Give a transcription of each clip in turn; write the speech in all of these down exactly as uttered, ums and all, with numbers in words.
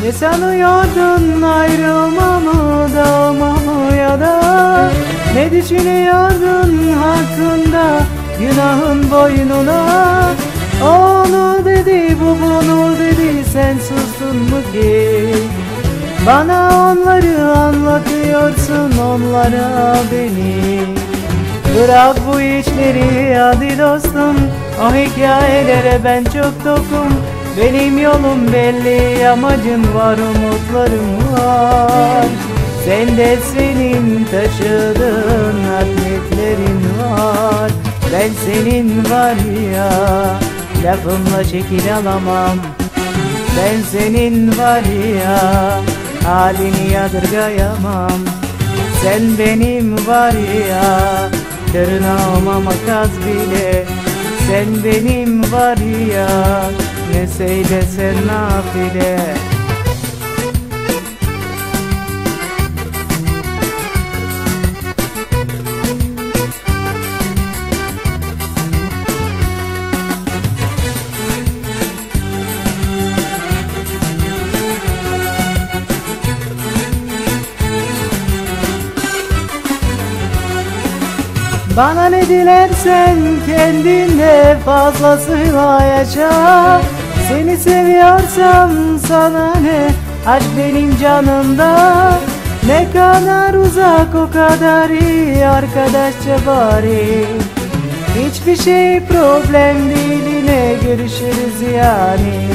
Ne sanıyordun ayrılmamı, dağılmamı ya da ne düşünüyordun hakkında günahın boynuna? Onu dedi, bu bunu dedi, sen sustun mu ki? Bana onları anlatıyorsun, onlara beni. Bırak bu işleri hadi dostum, o hikayelere ben çok tokum. Benim yolum belli, amacım var, umutlarım var. Sen de senin taşıdığın hasretlerin var. Ben senin var ya, lafımla şekil alamam. Ben senin var ya, halini yadırgayamam. Sen benim var ya, tırnağıma makas bile. Sen benim var ya, ne söylesen nafile. Bana ne dilersen kendine fazlasıyla yaşa. Seni seviyorsam sana ne, aşk benim canımda. Ne kadar uzak o kadar iyi, arkadaşça bari. Hiçbir şey problem değil, yine görüşürüz yani.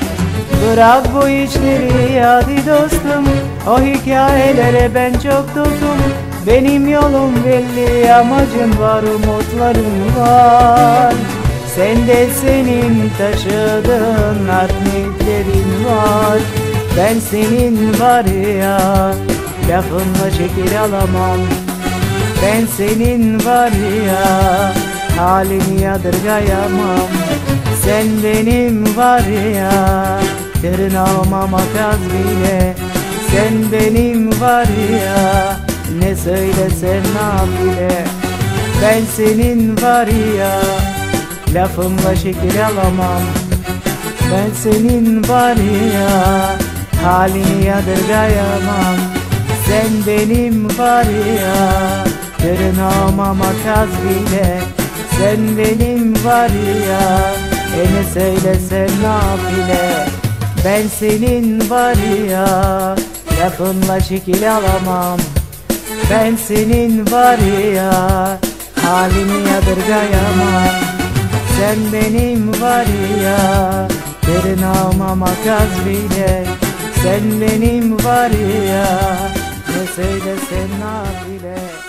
Bırak bu işleri hadi dostum, o hikayelere ben çok tokum. Benim yolum belli, amacım var, umutlarım var. Sen de senin taşıdığın hasretlerin var. Ben senin var ya, lafımla şekil alamam. Ben senin var ya, halini yadırgayamam. Sen benim var ya, tırnağıma makas bile. Sen benim var ya, ne söylesen nafile. Ben senin var ya, lafımla şekil alamam. Ben senin var ya, halini yadırgayamam. Sen benim var ya, tırnağıma makas bile. Sen benim var ya, e ne söylesen nafile. Ben senin var ya, lafımla şekil alamam. Ben senin var ya, halini yadırgayamam. Sen benim var ya, tırnağıma makas bile. Sen benim var ya, ne söylesen nafile.